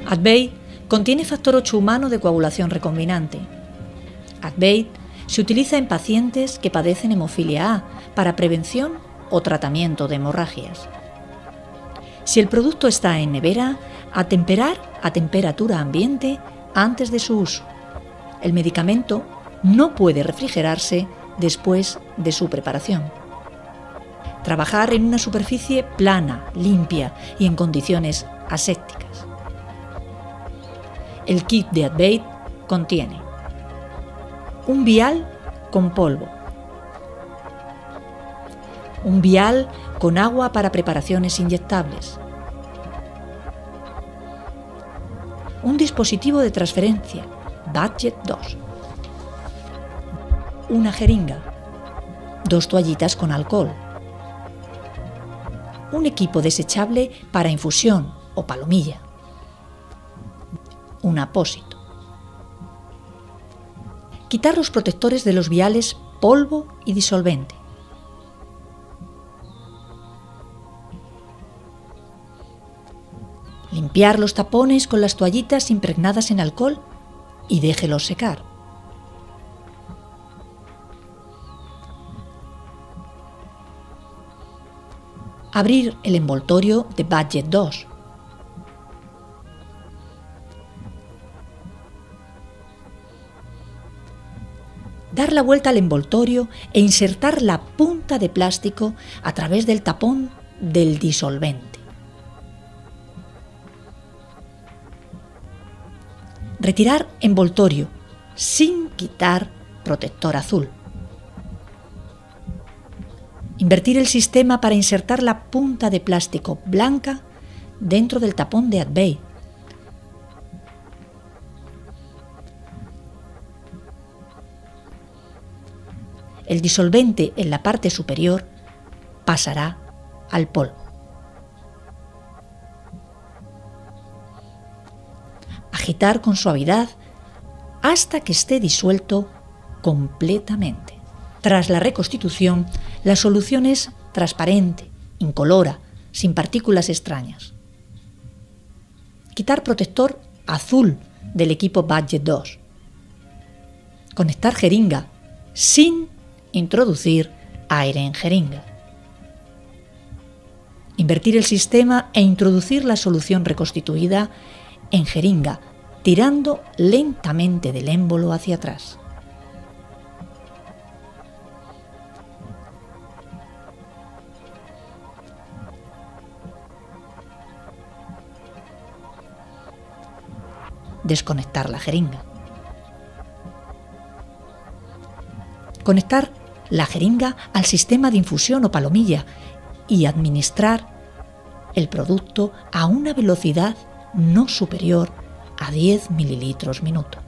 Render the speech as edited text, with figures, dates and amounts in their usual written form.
Advait contiene factor 8 humano de coagulación recombinante. Advait se utiliza en pacientes que padecen hemofilia A para prevención o tratamiento de hemorragias. Si el producto está en nevera, atemperar a temperatura ambiente antes de su uso. El medicamento no puede refrigerarse después de su preparación. Trabajar en una superficie plana, limpia y en condiciones asépticas. El kit de Advait contiene un vial con polvo, un vial con agua para preparaciones inyectables, un dispositivo de transferencia Budget 2, una jeringa, 2 toallitas con alcohol, un equipo desechable para infusión o palomilla, un apósito. Quitar los protectores de los viales polvo y disolvente. Limpiar los tapones con las toallitas impregnadas en alcohol y déjelos secar. Abrir el envoltorio de Budget 2. Dar la vuelta al envoltorio e insertar la punta de plástico a través del tapón del disolvente. Retirar envoltorio sin quitar protector azul. Invertir el sistema para insertar la punta de plástico blanca dentro del tapón de Advait. El disolvente en la parte superior pasará al polvo. Agitar con suavidad hasta que esté disuelto completamente. Tras la reconstitución, la solución es transparente, incolora, sin partículas extrañas. Quitar protector azul del equipo Budget 2. Conectar jeringa sin introducir aire en jeringa. Invertir el sistema e introducir la solución reconstituida en jeringa, tirando lentamente del émbolo hacia atrás. Desconectar la jeringa. Conectar la jeringa al sistema de infusión o palomilla y administrar el producto a una velocidad no superior a 10 mililitros minuto.